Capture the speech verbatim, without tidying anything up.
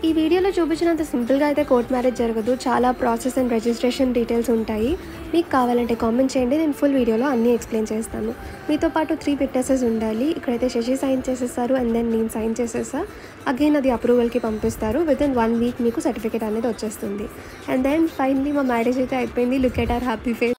ఈ వీడియోలో చూపించినంత సింపుల్గా అయితే కోర్ట్ మ్యారేజ్ జరగదు. చాలా ప్రాసెస్ అండ్ రిజిస్ట్రేషన్ డీటెయిల్స్ ఉంటాయి. మీకు కావాలంటే కామెంట్ చేయండి, నేను ఫుల్ వీడియోలో అన్నీ ఎక్స్ప్లెయిన్ చేస్తాను. మీతో పాటు త్రీ విట్నెసెస్ ఉండాలి. ఇక్కడైతే శశి సైన్ చేసేస్తారు అండ్ దెన్ నేను సైన్ చేసేసా. అగైన్ అది అప్రూవల్కి పంపిస్తారు. విత్ ఇన్ వన్ వీక్ మీకు సర్టిఫికేట్ అనేది వచ్చేస్తుంది. అండ్ దెన్ ఫైనలీ మా మ్యారేజ్ అయితే అయిపోయింది. Look at our happy face.